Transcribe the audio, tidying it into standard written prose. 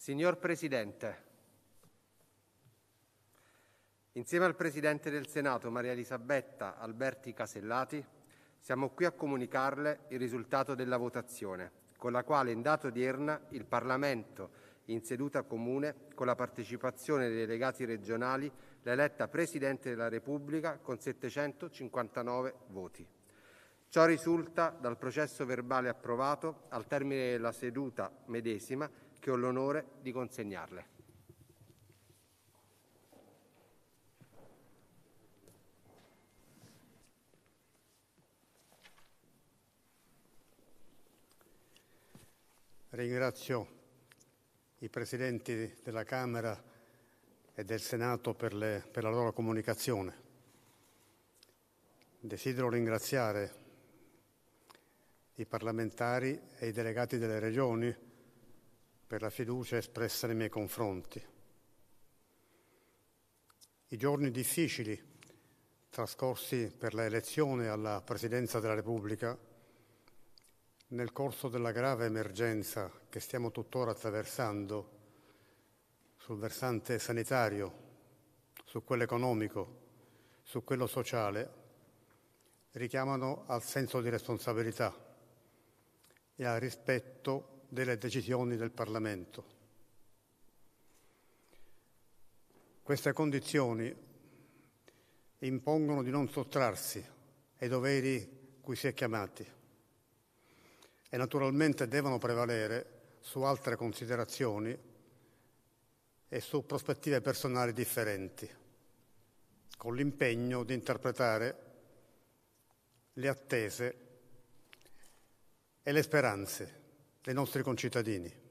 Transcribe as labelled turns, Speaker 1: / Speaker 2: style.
Speaker 1: Signor Presidente, insieme al Presidente del Senato, Maria Elisabetta Alberti Casellati, siamo qui a comunicarle il risultato della votazione, con la quale in data odierna il Parlamento, in seduta comune, con la partecipazione dei delegati regionali, l'ha eletta Presidente della Repubblica con 759 voti. Ciò risulta dal processo verbale approvato al termine della seduta medesima che ho l'onore di consegnarle.
Speaker 2: Ringrazio i Presidenti della Camera e del Senato per la loro comunicazione. Desidero ringraziare i parlamentari e i delegati delle Regioni per la fiducia espressa nei miei confronti. I giorni difficili trascorsi per la elezione alla Presidenza della Repubblica nel corso della grave emergenza che stiamo tuttora attraversando sul versante sanitario, su quello economico, su quello sociale, richiamano al senso di responsabilità e al rispetto delle decisioni del Parlamento. Queste condizioni impongono di non sottrarsi ai doveri cui si è chiamati e naturalmente devono prevalere su altre considerazioni e su prospettive personali differenti, con l'impegno di interpretare le attese e le speranze dei nostri concittadini.